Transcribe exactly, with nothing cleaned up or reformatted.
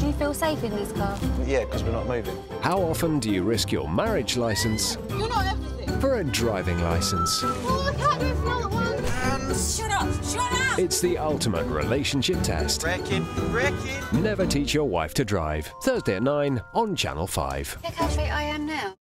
Do you feel safe in this car? Yeah, because we're not moving. How often do you risk your marriage licence You're not everything. for a driving licence? Oh, I can't do it for another one. Um, shut up! Shut up! It's the ultimate relationship test. Braking, braking. Never teach your wife to drive. Thursday at nine on Channel five. Look how fit I am now.